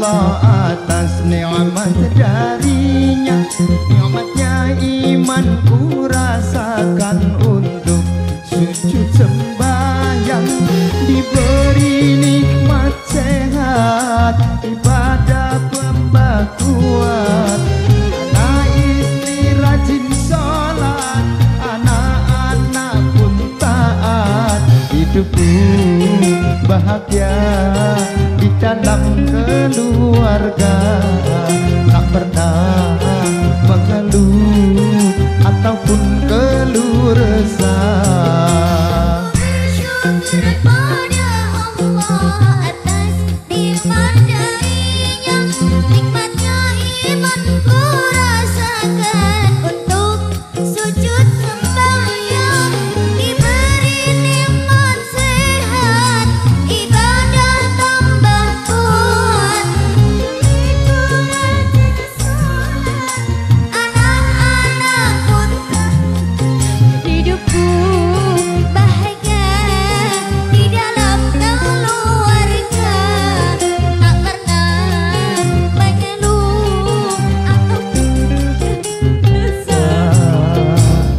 Allah atas nikmat darinya. Nikmatnya iman ku rasakan untuk sujud sembahyang. Diberi nikmat sehat, ibadah tambah kuat. Anak istri rajin sholat, anak-anak pun taat. Hidupku bahagia di dalam keluarga, tak pernah mengeluh ataupun keluh resah. Bersyukur pada Allah atas nikmat darinya. Nikmatnya iman ku rasakan untuk sujud sembahyang. Diberi nikmat sehat, ibadah tambah kuat. Itu rajin sholat, anak-anak pun hidupku bahagia di dalam keluarga, tak pernah mengeluh ataupun resah.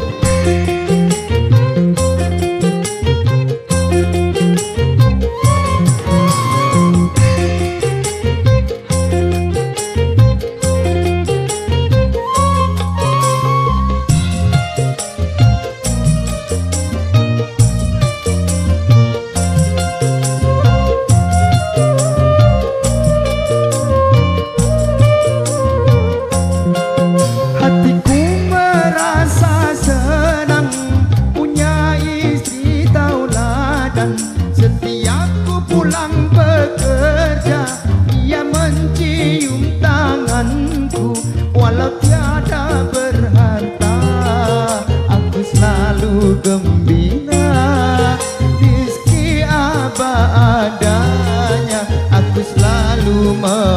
Hatiku merasa senang punya istri tauladan. Setiap ku pulang bekerja, ia mencium tanganku. Walau tiada berharta, aku selalu gembira. Rizki apa adanya, aku selalu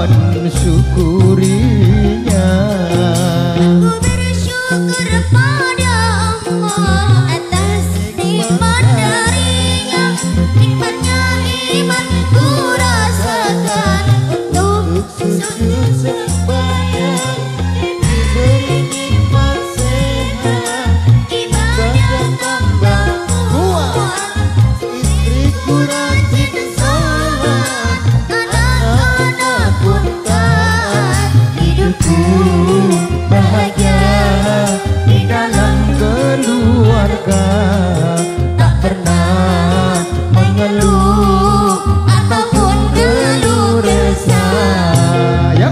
mensyukurinya. Ku bersyukur pada Allah atas nikmat darinya. Nikmatnya iman ku rasakan untuk sujud sembahyang. Diberi nikmat sehat, ibadah tambah kuat. Istriku rajin sholat, anak-anak pun taat. Hidupku Bahagia di dalam keluarga, tak pernah mengeluh ataupun keluh resah. Ya.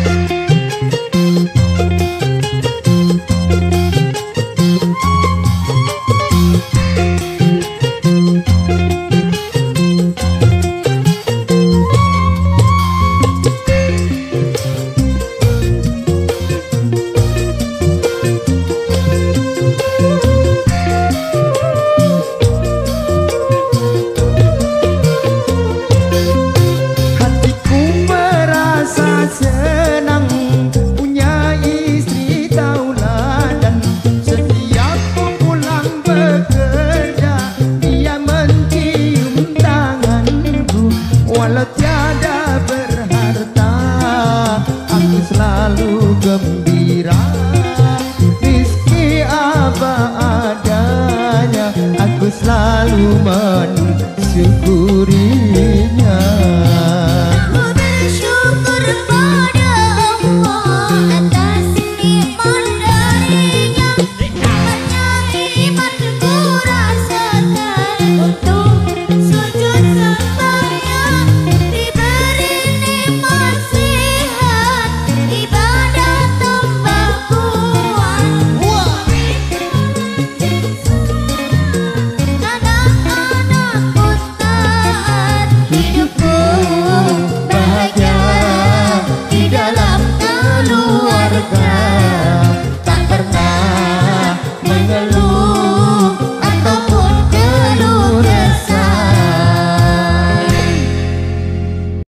Hatiku merasa senang punya istri tauladan. Setiap ku pulang bekerja, ia mencium tanganku. Walau tiada berharta, aku selalu